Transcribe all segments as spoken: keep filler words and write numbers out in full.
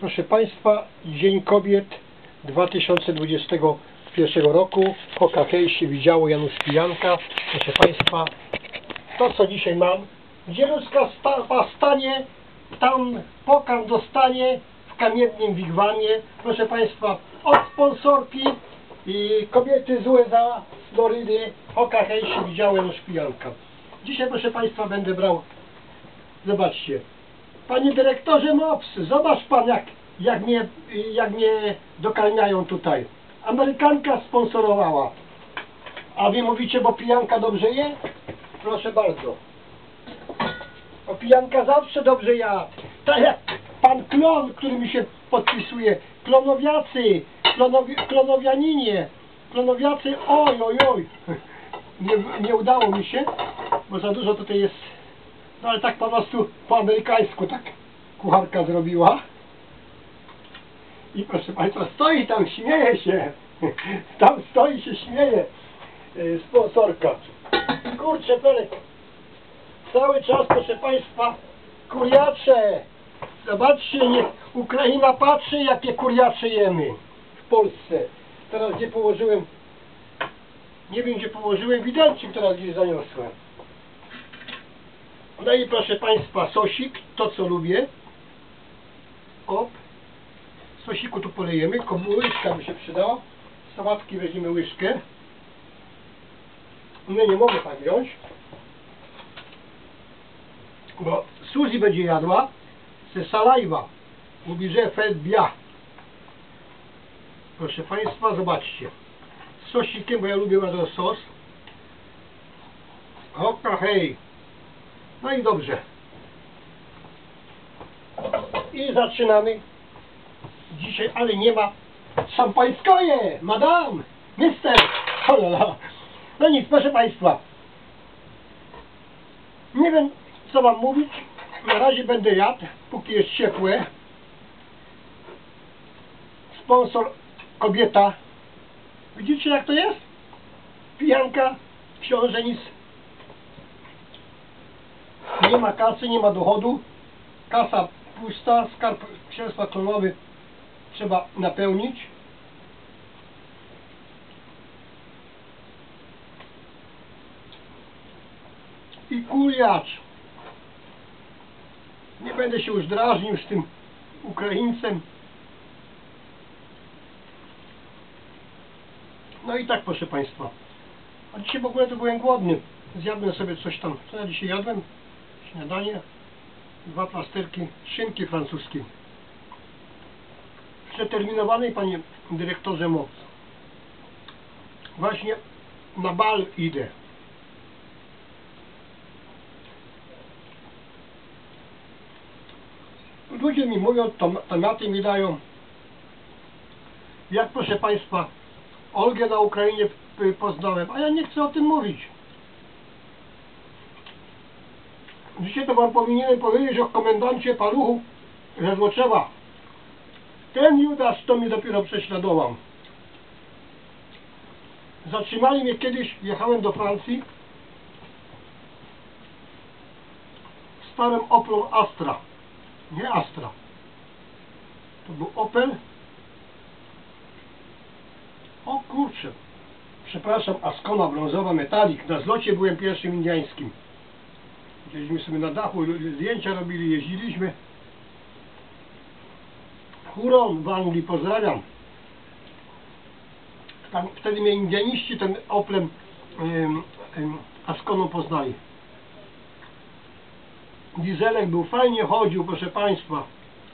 Proszę Państwa, Dzień Kobiet dwa tysiące dwudziestego pierwszego roku. Po kafie się widziało Janusz Pijanka. Proszę Państwa, to co dzisiaj mam. Gdzie ludzka sta stanie, tam pokarm dostanie w kamiennym wigwamie. Proszę Państwa, od sponsorki i kobiety z U S A, z Florydy. Po kafie się widziało Janusz Pijanka. Dzisiaj, proszę Państwa, będę brał, zobaczcie. Panie dyrektorze Mops, zobacz pan, jak, jak, mnie, jak mnie dokarmiają tutaj. Amerykanka sponsorowała. A wy mówicie, bo pijanka dobrze je? Proszę bardzo. Bo pijanka zawsze dobrze jadł. Tak jak pan Klon, który mi się podpisuje. Klonowiacy, klonowi, klonowianinie. Klonowiacy, oj, oj, oj. Nie, nie udało mi się, bo za dużo tutaj jest. No ale tak po prostu po amerykańsku tak kucharka zrobiła. I proszę Państwa, stoi tam, śmieje się. Tam stoi się, śmieje yy, sponsorka. Kurczę, Pelek. Cały czas, proszę Państwa, kuriacze. Zobaczcie, niech Ukraina patrzy, jakie kuriacze jemy w Polsce. Teraz gdzie położyłem, nie wiem gdzie położyłem, widelczyk teraz gdzieś zaniosłem. No i proszę Państwa, sosik, to co lubię. Op. Sosiku tu polejemy, tylko łyżka by się przydała. Sałatki weźmiemy łyżkę. No nie mogę tak wziąć. Bo Suzy będzie jadła ze salajwa. Mówi, że fait bien. Proszę Państwa, zobaczcie. Z sosikiem, bo ja lubię bardzo sos. Oka hej. No i dobrze. I zaczynamy. Dzisiaj, ale nie ma szampańskoje, madame, mister. Holala. No nic, proszę Państwa. Nie wiem, co Wam mówić. Na razie będę jadł, póki jest ciepłe. Sponsor kobieta. Widzicie, jak to jest? Pijanka, książę, nic. Nie ma kasy, nie ma dochodu. Kasa pusta, skarb księstwa klonowy trzeba napełnić. I kuriacz. Nie będę się już drażnił z tym Ukraińcem. No i tak, proszę Państwa. A dzisiaj w ogóle to byłem głodny. Zjadłem sobie coś tam. Co ja dzisiaj jadłem? Śniadanie. Dwa plasterki szynki francuskiej. Przeterminowanej, panie dyrektorze Mops. Właśnie na bal idę. Ludzie mi mówią, tom, tomaty mi dają. Jak, proszę Państwa, Olgę na Ukrainie poznałem, a ja nie chcę o tym mówić. Dzisiaj to Wam powinienem powiedzieć o komendancie Paluchu ze Złoczewa. Ten Judasz to mnie dopiero prześladował. Zatrzymali mnie kiedyś, jechałem do Francji starym Opel Astra. Nie Astra. To był Opel. O kurczę. Przepraszam, Ascona brązowa metalik. Na zlocie byłem pierwszym indiańskim. Gdzieśmy sobie na dachu zdjęcia robili, jeździliśmy. Huron w Anglii, pozdrawiam. Tam, wtedy mnie indianiści ten Oplem ym, ym, Asconą poznali. Dieselek był, fajnie chodził, proszę Państwa.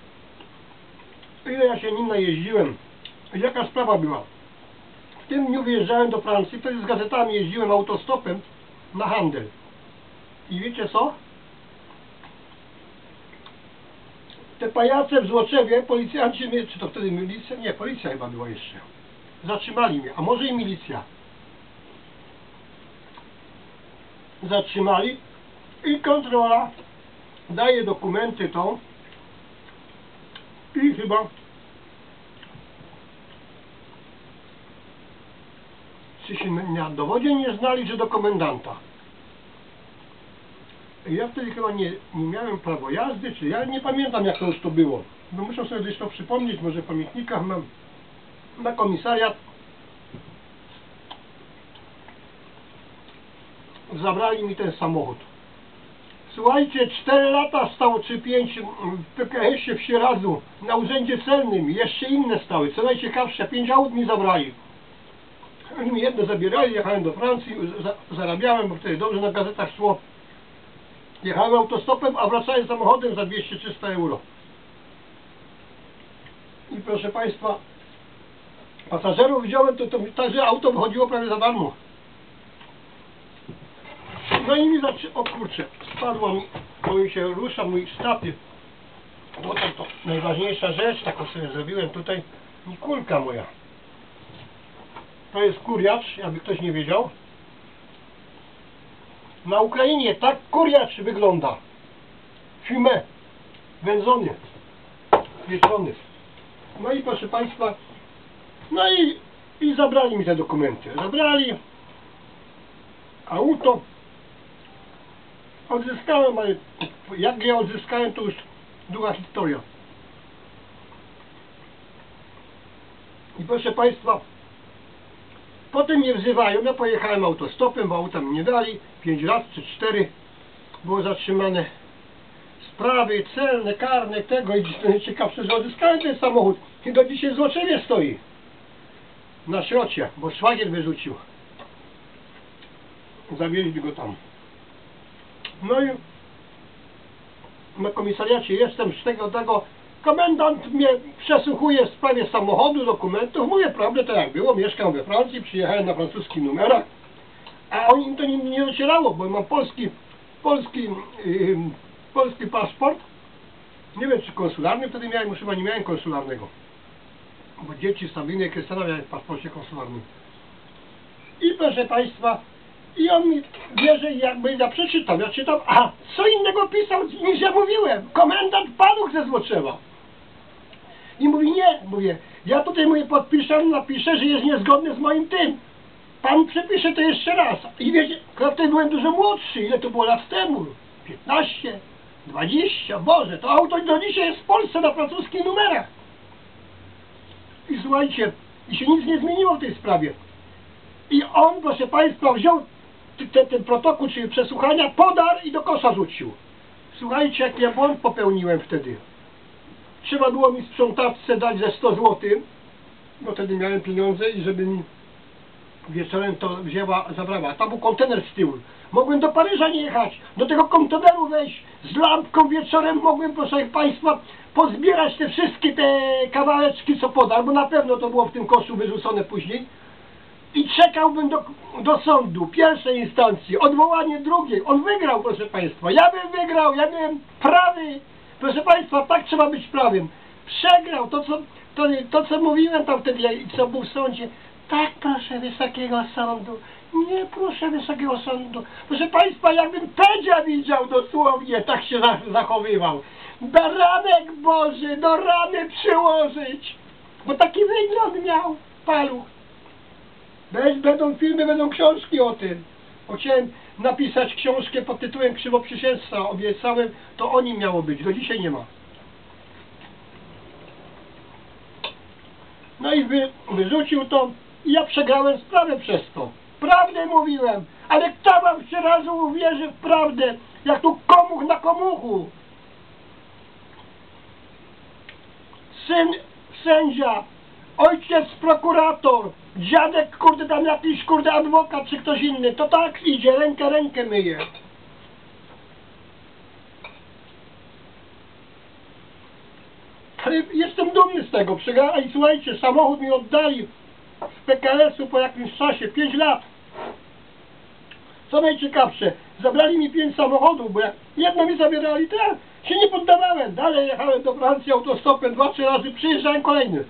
Ile ja się nim najeździłem. Jaka sprawa była? W tym dniu wyjeżdżałem do Francji, wtedy z gazetami jeździłem autostopem na handel. I wiecie co? Te pajace w Złoczewie, policjanci mnie, czy to wtedy milicja? Nie, policja chyba była jeszcze. Zatrzymali mnie, a może i milicja. Zatrzymali i kontrola daje dokumenty tą i chyba czy się na dowodzie nie znali, czy do komendanta. ja wtedy chyba nie, nie miałem prawa jazdy, czy ja nie pamiętam, jak to już to było. No muszę sobie gdzieś to przypomnieć, może w pamiętnikach mam na komisariat. Zabrali mi ten samochód. Słuchajcie, cztery lata stało, czy pięć w P K S-ie w Sieradzu, na urzędzie celnym, jeszcze inne stały. Co najciekawsze, pięć aut mi zabrali. Oni mi jedno zabierali, jechałem do Francji, za, zarabiałem, bo wtedy dobrze na gazetach szło. Jechałem autostopem, a wracałem samochodem za dwieście trzysta euro. I proszę Państwa, pasażerów wziąłem, to, to także auto wychodziło prawie za darmo. No i mi zaczęło, o kurczę, spadło mi, bo mi się rusza mój statyw. Bo to, to najważniejsza rzecz, taką sobie zrobiłem tutaj, i kulka moja. To jest kuriacz, jakby ktoś nie wiedział. Na Ukrainie tak kuriacz wygląda. Fumé, wędzony, pieczony. No i proszę Państwa, no i, i zabrali mi te dokumenty. Zabrali auto. Odzyskałem, ale jak je odzyskałem, to już długa historia. I proszę Państwa, potem mnie wzywają, ja pojechałem autostopem, bo auta mi nie dali, pięć lat czy cztery było zatrzymane. Sprawy celne, karne, tego i ciekawsze, że odzyskałem ten samochód i do dzisiaj w Złoczewie stoi. Na szrocie, bo szwagier wyrzucił. Zawieźli go tam. No i na komisariacie jestem z tego, tego komendant mnie przesłuchuje w sprawie samochodu, dokumentów. Mówię prawdę, tak jak było, mieszkam we Francji, przyjechałem na francuskich numerach, a im to nie, nie docierało, bo mam polski polski, yy, polski paszport. Nie wiem, czy konsularny wtedy miałem, już chyba nie miałem konsularnego, bo dzieci Sabiny i Krystiana miałem w paszporcie konsularnym. I proszę Państwa, i on mi bierze i jakby ja przeczytam, ja czytam, a co innego pisał niż ja mówiłem, komendant Paluch ze Złoczewa. I mówi, nie, mówię, ja tutaj mówię, podpiszę, napiszę, że jest niezgodny z moim tym. Pan przepisze to jeszcze raz. I wiecie, ja wtedy byłem dużo młodszy, ile to było lat temu? piętnaście, dwadzieścia, Boże, to auto do dzisiaj jest w Polsce na francuskich numerach. I słuchajcie, i się nic nie zmieniło w tej sprawie. I on, proszę Państwa, wziął ten, ten protokół, czyli przesłuchania, podarł i do kosza rzucił. Słuchajcie, jak ja błąd popełniłem wtedy. Trzeba było mi sprzątaczce dać ze sto złotych, bo wtedy miałem pieniądze i żeby mi wieczorem to wzięła, zabrała. Tam był kontener z tyłu. Mogłem do Paryża nie jechać, do tego konteneru wejść z lampką wieczorem, mogłem, proszę Państwa, pozbierać te wszystkie te kawałeczki, co podarł, bo na pewno to było w tym koszu wyrzucone później. I czekałbym do, do sądu pierwszej instancji, odwołanie drugiej. On wygrał, proszę Państwa. Ja bym wygrał, ja byłem prawy. Proszę Państwa, tak trzeba być prawym. Przegrał to, co, to, to, co mówiłem tam wtedy, co był w sądzie. Tak, proszę Wysokiego Sądu. Nie, proszę Wysokiego Sądu. Proszę Państwa, jakbym Pedzia widział dosłownie, tak się zachowywał. Baranek Boży, do rany przyłożyć. Bo taki wygląd miał Paluch. Będą filmy, będą książki o tym. Bo chciałem napisać książkę pod tytułem Krzywoprzysięstwa. Obiecałem, to o nim miało być. Do dzisiaj nie ma. No i wy, wyrzucił to i ja przegrałem sprawę przez to. Prawdę mówiłem, ale kto wam się razu uwierzy w prawdę, jak tu komuch na komuchu. Syn sędzia, ojciec prokurator, dziadek kurde tam jakiś kurde adwokat czy ktoś inny, to tak idzie, rękę rękę myje. Ale jestem dumny z tego, przegrałem i słuchajcie, samochód mi oddali z P K S-u po jakimś czasie, pięć lat. Co najciekawsze, zabrali mi pięć samochodów, bo jak jedno mi zabierali, to ja się nie poddawałem. Dalej jechałem do Francji autostopem, dwa, trzy razy przyjeżdżałem kolejny.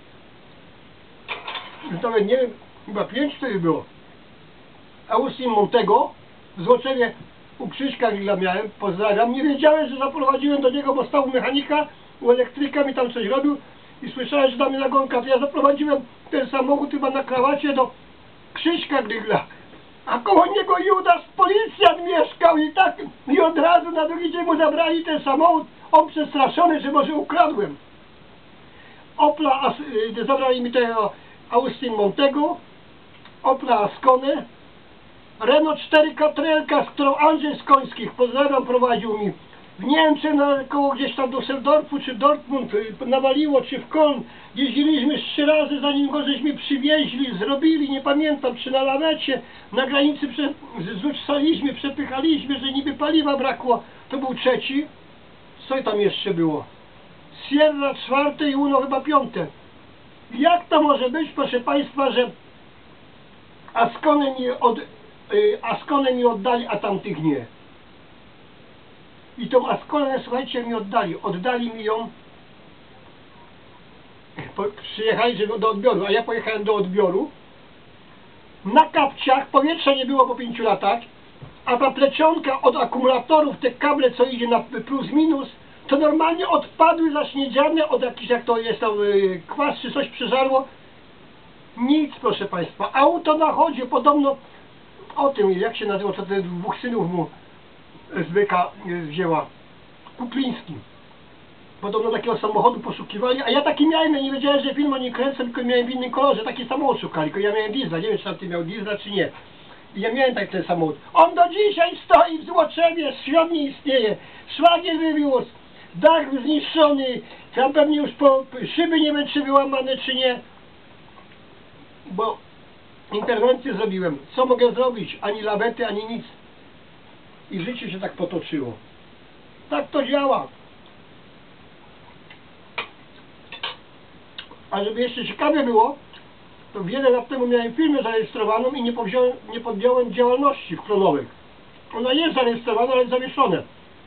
Już nawet nie wiem, chyba pięć wtedy było. A u Montego w Złoczewie u Krzyśka Grilla miałem, pozdrawiam. Nie wiedziałem, że zaprowadziłem do niego, bo stał mechanika, u elektryka mi tam coś robił i słyszałem, że tam nagonka, to ja zaprowadziłem ten samochód chyba na krawacie do Krzyśka Grilla. A koło niego Judasz, policjant mieszkał i tak, i od razu na drugi dzień mu zabrali ten samochód. On przestraszony, że może ukradłem. Opla, as, y, zabrali mi tego Austin Montego, Opla Asconę, Renault cztery Catrelka, z którą Andrzej Skońskich, pozdrawiam, prowadził mi. W Niemczech, na, koło gdzieś tam do Düsseldorfu, czy Dortmund y, nawaliło, czy w Köln. Jeździliśmy trzy razy, zanim go żeśmy przywieźli, zrobili, nie pamiętam, czy na lawecie, na granicy prze, zrzucaliśmy, przepychaliśmy, że niby paliwa brakło. To był trzeci. Co tam jeszcze było? Sierra czwarte i Uno chyba piąte. Jak to może być, proszę Państwa, że Asconę mi, od, y, Asconę mi oddali, a tamtych nie? I tą Asconę, słuchajcie, mi oddali. Oddali mi ją. Przyjechali żeby do odbioru, a ja pojechałem do odbioru. Na kapciach powietrza nie było po pięciu latach, a ta plecionka od akumulatorów, te kable, co idzie na plus minus, to normalnie odpadły zaśniedziane od jakichś, jak to jest tam, yy, kwas czy coś przeżarło. Nic, proszę Państwa. Auto na chodzie, podobno o tym, jak się nazywa, co te dwóch synów mu z byka wzięła, Kukliński. Podobno takiego samochodu poszukiwali, a ja taki miałem, ja nie wiedziałem, że film o nim kręcę, tylko miałem w innym kolorze, taki samochód szukali, tylko ja miałem diesla, nie wiem, czy tamty miał diesla, czy nie. I ja miałem tak ten samochód. On do dzisiaj stoi w Złoczewie, świat nie istnieje, szwagier wywiózł, dach zniszczony, tam pewnie już po szyby nie wiem, czy wyłamane, czy nie. Bo interwencję zrobiłem. Co mogę zrobić? Ani lawety, ani nic. I życie się tak potoczyło. Tak to działa. A żeby jeszcze ciekawie było, to wiele lat temu miałem firmę zarejestrowaną i nie, powziąłem, nie podjąłem działalności w Klonowych. Ona jest zarejestrowana, ale zawieszona.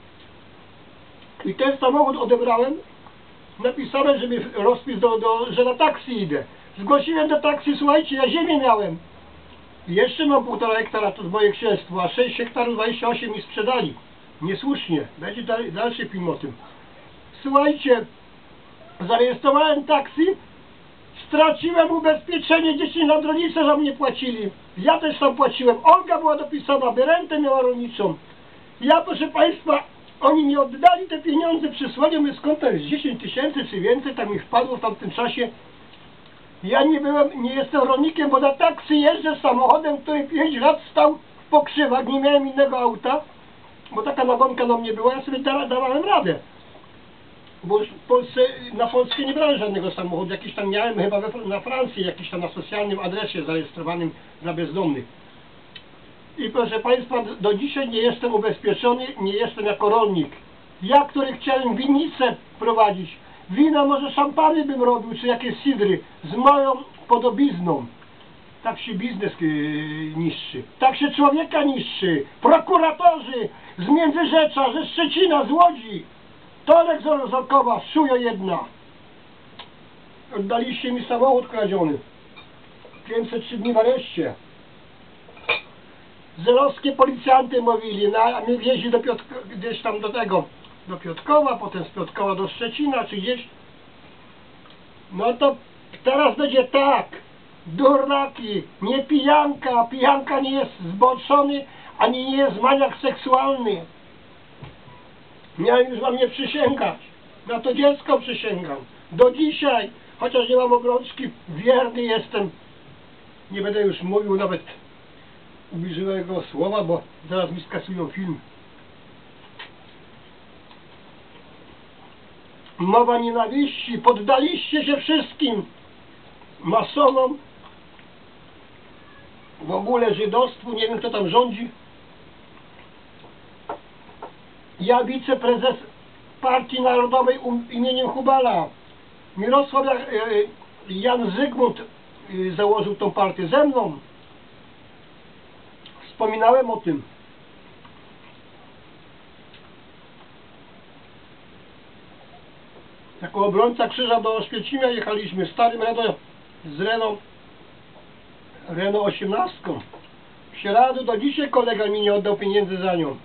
I ten samochód odebrałem, napisałem, żeby rozpis do, do, że na taksi idę. Zgłosiłem do taksi, słuchajcie, ja ziemię miałem. I jeszcze mam półtora hektara, to z moje księstwo, a sześć hektarów dwadzieścia osiem mi sprzedali. Niesłusznie. Będzie dalej, dalszy film o tym. Słuchajcie, zarejestrowałem taksi, straciłem ubezpieczenie, dzieci lat rodzice za mnie płacili. Ja też tam płaciłem. Olga była dopisana, by rentę miała rolniczą. Ja, proszę Państwa, oni mi oddali te pieniądze, przysłali mi skąd to jest dziesięć tysięcy czy więcej, tak mi wpadło w tamtym czasie. Ja nie byłem, nie jestem rolnikiem, bo na taksy jeżdżę samochodem, który pięć lat stał w pokrzywach, nie miałem innego auta, bo taka nagonka na mnie była, ja sobie da, dawałem radę. Bo już w Polsce, na Polskę nie brałem żadnego samochodu, jakiś tam miałem chyba we, na Francji, jakiś tam na socjalnym adresie zarejestrowanym dla bezdomnych. I proszę Państwa, do dzisiaj nie jestem ubezpieczony, nie jestem jako rolnik. Ja, który chciałem winnicę prowadzić, wina, może szampany bym robił, czy jakieś sidry, z moją podobizną. Tak się biznes yy, niszczy. Tak się człowieka niszczy. Prokuratorzy z Międzyrzecza, ze Szczecina, z Łodzi. Torek z Orkowa, szujo jedna. Oddaliście mi samochód kradziony. pięćset trzy dni w areszcie. Zelowskie policjanty mówili, no, a mnie wieźli do Piotk gdzieś tam do tego, do Piotrkowa, potem z Piotrkowa do Szczecina, czy gdzieś. No to teraz będzie tak, durnaki, nie pijanka, pijanka nie jest zboczony, ani nie jest maniak seksualny. Miałem już wam nie przysięgać, na to dziecko przysięgam. Do dzisiaj, chociaż nie mam obrączki, wierny jestem. Nie będę już mówił nawet ubliżywego słowa, bo zaraz mi skasują film. Mowa nienawiści, poddaliście się wszystkim masonom, w ogóle żydostwu, nie wiem kto tam rządzi. Ja wiceprezes Partii Narodowej imieniem Hubala, Mirosław Jan Zygmunt założył tą partię ze mną. Wspominałem o tym. Jako obrońca krzyża do Oświęcimia jechaliśmy starym Renault z Renault Renault osiemnastką. W Sieradu do dzisiaj kolega mi nie oddał pieniędzy za nią.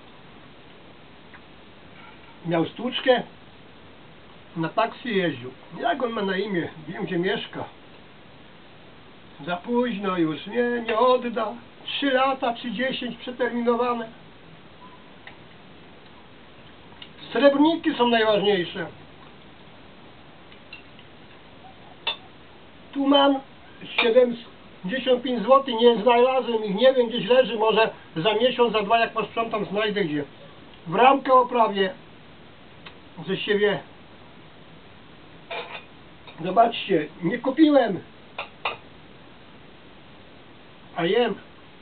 Miał stłuczkę, na taksy jeździł. Jak on ma na imię? Wiem, gdzie mieszka. Za późno już, nie, nie odda. trzy lata czy dziesięć przeterminowane. Srebrniki są najważniejsze. Tu mam siedemdziesiąt pięć złotych, nie znalazłem ich, nie wiem, gdzieś leży, może za miesiąc, za dwa, jak posprzątam, znajdę gdzie. W ramkę oprawię, że się wie. Zobaczcie, nie kupiłem, a jem.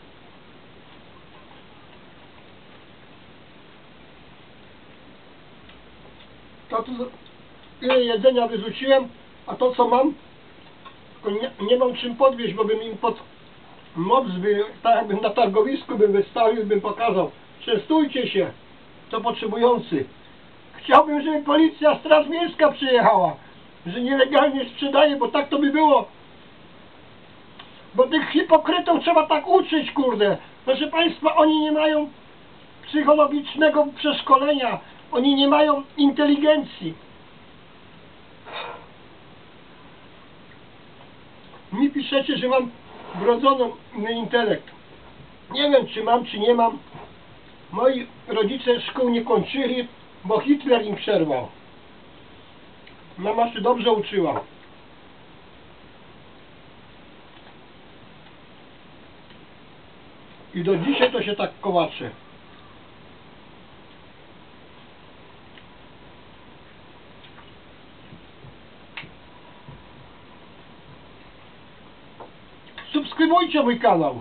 To tu ile jedzenia wyrzuciłem, a to co mam, nie, nie mam czym podwieźć, bo bym im pod mops, by, tak jakbym na targowisku bym wystawił, bym pokazał. Częstujcie się, to potrzebujący. Chciałbym, żeby policja, straż miejska przyjechała, że nielegalnie sprzedaje, bo tak to by było. Bo tych hipokrytów trzeba tak uczyć, kurde. Proszę Państwa, oni nie mają psychologicznego przeszkolenia, oni nie mają inteligencji. Mi piszecie, że mam wrodzony intelekt. Nie wiem, czy mam, czy nie mam. Moi rodzice szkół nie kończyli, bo Hitler im przerwał. Mama się dobrze uczyła. I do dzisiaj to się tak kołacze. Subskrybujcie mój kanał.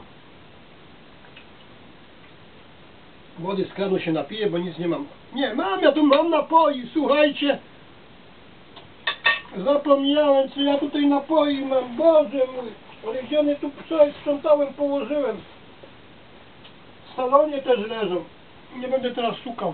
Wody z kranu się napije, bo nic nie mam. Nie, mam, ja tu mam napoi, słuchajcie. Zapomniałem, co ja tutaj napoi mam. Boże mój. Ale gdzie one tu wczoraj sprzątałem, położyłem. W salonie też leżą. Nie będę teraz szukał.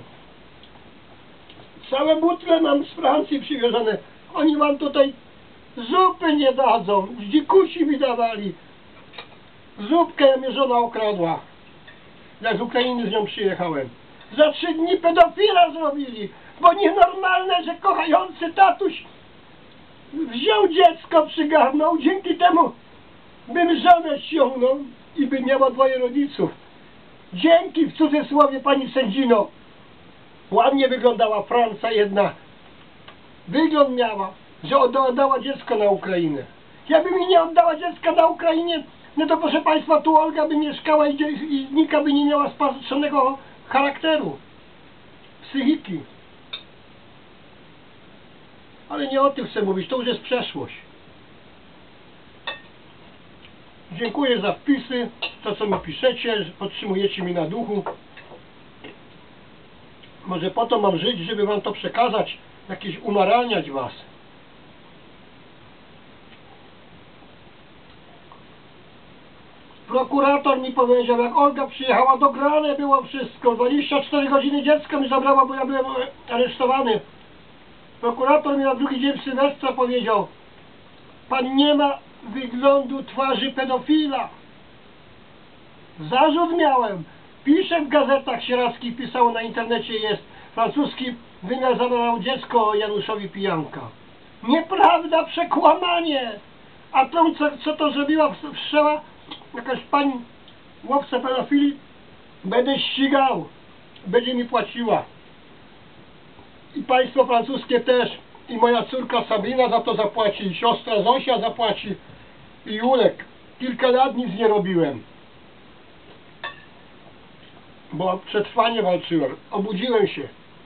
Całe butle mam z Francji przywiezione. Oni wam tutaj zupy nie dadzą. Dzikusi mi dawali. Zupkę mnie żona okradła. Jak z Ukrainy z nią przyjechałem. Za trzy dni pedofila zrobili. Bo nienormalne, że kochający tatuś wziął dziecko, przygarnął. Dzięki temu bym żonę ściągnął i by miała dwoje rodziców. Dzięki, w cudzysłowie, pani sędzino. Ładnie wyglądała Franca jedna. Wygląd miała, że oddała dziecko na Ukrainę. Jakby mi nie oddała dziecka na Ukrainie, no to proszę Państwa, tu Olga by mieszkała i, i Nika by nie miała spastrzonego charakteru, psychiki. Ale nie o tym chcę mówić, to już jest przeszłość. Dziękuję za wpisy, to co mi piszecie, że podtrzymujecie mnie na duchu. Może po to mam żyć, żeby wam to przekazać, jakieś umaralniać was. Prokurator mi powiedział, jak Olga przyjechała, dograne było wszystko. dwadzieścia cztery godziny dziecko mi zabrała, bo ja byłem aresztowany. Prokurator mi na drugi dzień Sylwestra powiedział: pan nie ma wyglądu twarzy pedofila. Zarzut miałem. Piszę w gazetach sieradzkich, pisało na internecie, jest francuski wymiar zabrał dziecko Januszowi Pijanka. Nieprawda, przekłamanie. A tą, co, co to zrobiła, wszczęła jakaś pani łowca pedofili, będę ścigał, będzie mi płaciła. I państwo francuskie też, i moja córka Sabina za to zapłaci, i siostra Zosia zapłaci, i Julek. Kilka lat nic nie robiłem, bo o przetrwanie walczyłem. Obudziłem się.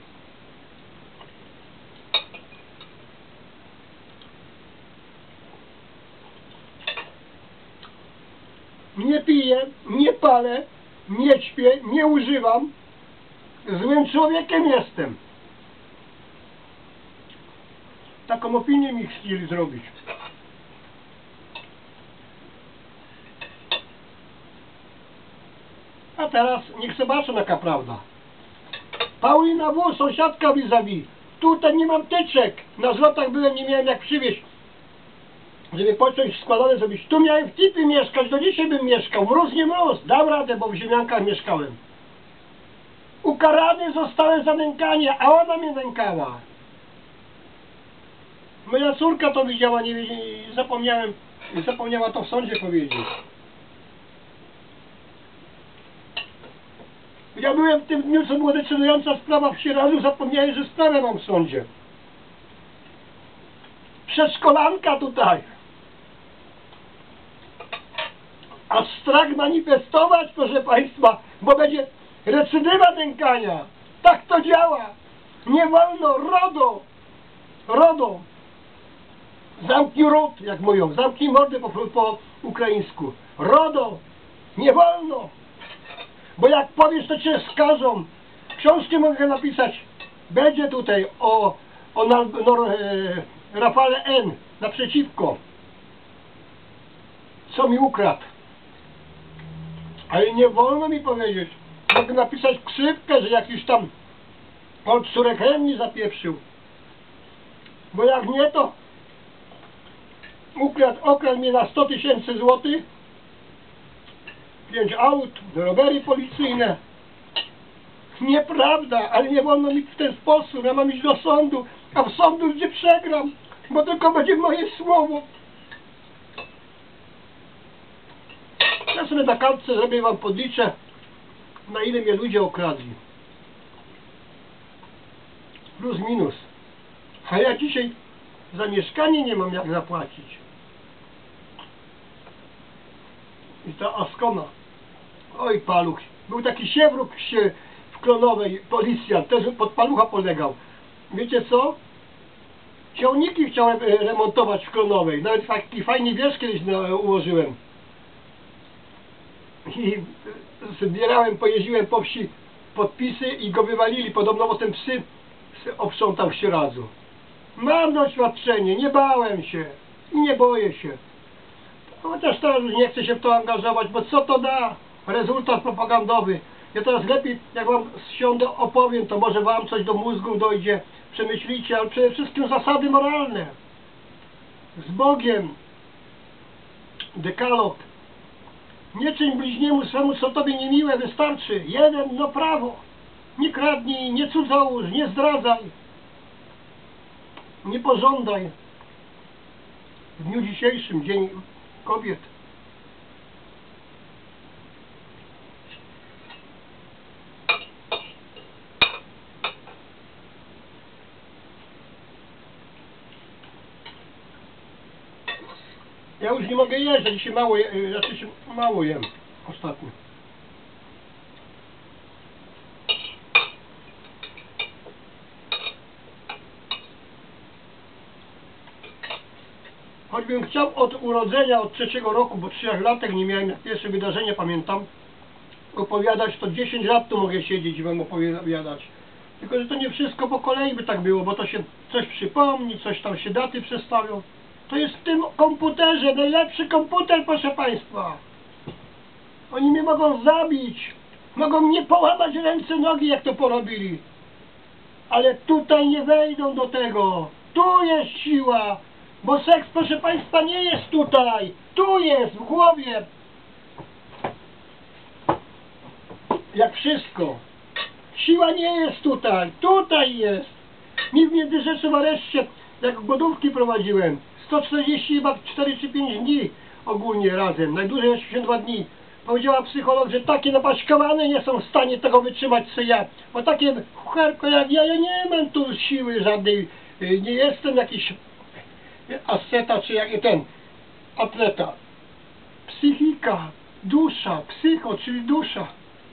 Nie piję, nie palę, nie ćpię, nie używam. Złym człowiekiem jestem. Taką opinię mi chcieli zrobić. A teraz niech zobaczą, jaka prawda. Paulina W., sąsiadka vis-a-vis. Tutaj nie mam tyczek. Na zlotach byłem, nie miałem jak przywieźć, żeby pociąg składany zrobić. Tu miałem w tipie mieszkać, do dzisiaj bym mieszkał. Mróz nie mróz. Dam radę, bo w ziemiankach mieszkałem. Ukarany zostałem za nękanie, a ona mnie nękała. Moja córka to widziała, nie zapomniałem, zapomniała to w sądzie powiedzieć. Ja byłem w tym dniu, co była decydująca sprawa w Sieradzu, zapomniałem, że sprawę mam w sądzie. Przedszkolanka tutaj. A strach manifestować, proszę Państwa, bo będzie recydywa nękania. Tak to działa. Nie wolno, RODO, RODO. Zamknij ród, jak mówią, zamknij mordę po, po ukraińsku. RODO, nie wolno. Bo jak powiesz, to cię skażą. Książkę mogę napisać. Będzie tutaj o, o na, no, e, Rafale N. naprzeciwko. Co mi ukradł. Ale nie wolno mi powiedzieć. Mogę napisać krzywkę, że jakiś tam od córek chemii zapieprzył. Bo jak nie, to ukradł, okradł mnie na sto tysięcy złotych. Pięć aut, rowery policyjne. Nieprawda, ale nie wolno mi w ten sposób. Ja mam iść do sądu, a w sądu gdzie przegram, bo tylko będzie moje słowo. Ja sobie na kartce zrobię wam podliczę, na ile mnie ludzie okradli. Plus minus. A ja dzisiaj za mieszkanie nie mam jak zapłacić. I ta Askona. Oj, paluch. Był taki siewruk się w Klonowej, policjant, też pod palucha polegał. Wiecie co? Ciągniki chciałem remontować w Klonowej. Nawet taki fajny wiersz kiedyś ułożyłem. I zbierałem, pojeździłem po wsi podpisy i go wywalili. Podobno potem psy oprzątał w Sieradzu. Mam doświadczenie, nie bałem się i nie boję się. Chociaż teraz już nie chcę się w to angażować, bo co to da? Rezultat propagandowy. Ja teraz lepiej, jak wam siądę, opowiem, to może wam coś do mózgu dojdzie, przemyślicie, ale przede wszystkim zasady moralne. Z Bogiem. Dekalog. Nie czyń bliźniemu swemu, co tobie niemiłe, wystarczy. Jeden, no prawo. Nie kradnij, nie cudzołóż, nie zdradzaj. Nie pożądaj. W dniu dzisiejszym, Dzień Kobiet. Ja już nie mogę jeść, ja dzisiaj mało, znaczy się mało jem ostatnio. Choćbym chciał od urodzenia, od trzeciego roku, bo trzech latek nie miałem, jak pierwsze wydarzenie pamiętam, opowiadać, to dziesięć lat tu mogę siedzieć i wam opowiadać. Tylko, że to nie wszystko po kolei by tak było, bo to się coś przypomni, coś tam się daty przestawią. To jest w tym komputerze, najlepszy komputer, proszę Państwa. Oni mnie mogą zabić, mogą mnie połamać ręce, nogi, jak to porobili. Ale tutaj nie wejdą do tego. Tu jest siła. Bo seks, proszę Państwa, nie jest tutaj. Tu jest, w głowie. Jak wszystko. Siła nie jest tutaj. Tutaj jest. Mi w Międzyrzeczu w areszcie, jak głodówki prowadziłem, sto czterdzieści cztery czy pięć dni ogólnie razem. Najdłużej osiemdziesiąt dwa dni. Powiedziała psycholog, że takie napaśkowane nie są w stanie tego wytrzymać, co ja. Bo takie chucherko jak ja, ja nie mam tu siły żadnej. Nie jestem jakiś asceta, czy jak ten atleta. Psychika, dusza, psycho, czyli dusza.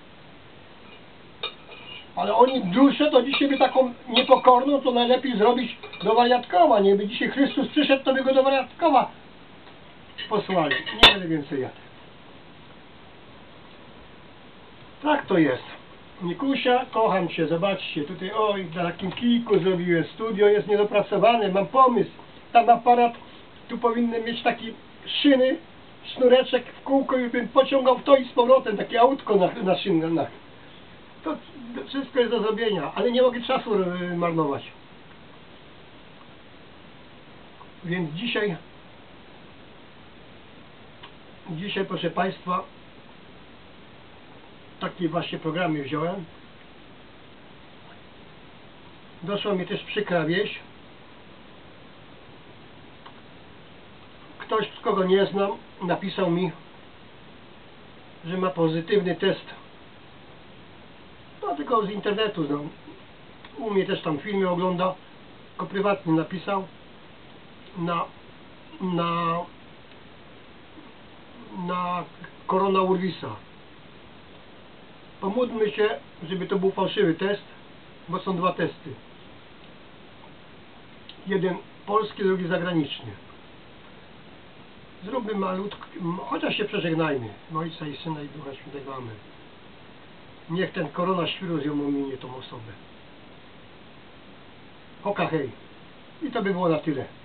Ale oni duszę to dzisiaj by taką niepokorną, to najlepiej zrobić do wariatkowa. Nie by dzisiaj Chrystus przyszedł, to by go do wariatkowa posłali. Nie będę więcej jadł. Tak to jest. Nikusia, kocham cię, zobaczcie, tutaj oj, na takim kijku zrobiłem, studio jest niedopracowane, mam pomysł. Tam aparat, tu powinny mieć taki szyny, sznureczek w kółko i bym pociągał w to i z powrotem, takie autko na, na szynach. To wszystko jest do zrobienia, ale nie mogę czasu marnować. Więc dzisiaj, dzisiaj proszę Państwa, takie właśnie programy wziąłem. Doszła mi też przykra wieść. Ktoś, kogo nie znam, napisał mi, że ma pozytywny test No tylko z internetu znam. U mnie też tam filmy ogląda. Tylko prywatnie napisał na na na koronawirisa. Pomódlmy się, żeby to był fałszywy test, bo są dwa testy. Jeden polski, drugi zagraniczny. Zróbmy malutko, chociaż się przeżegnajmy. Ojca i Syna i Ducha Świętego. Amen. Niech ten koronawirus ją ominie, tą osobę. Oka hej. I to by było na tyle.